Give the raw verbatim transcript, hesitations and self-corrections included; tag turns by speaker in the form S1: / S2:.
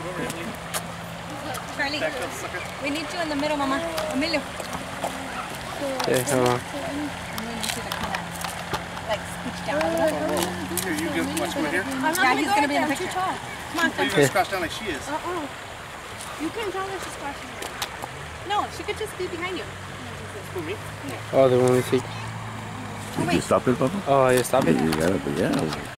S1: Charlie, we need you in the middle, Mama. Emilio.
S2: Okay, hold on.
S1: And we need you to kind of like scooch down a little.
S3: Here, you get much more here?
S1: I'm not yeah, he's going to be in the picture. Come on,
S3: come on. You're going to squash down like she is.
S1: Uh-uh. You can tell her she's squashing her. No, she could just be behind you.
S3: Who, me?
S2: Oh, the one we see.
S4: Did you stop it, Papa?
S2: Oh, you stop it?
S4: You got it, but yeah.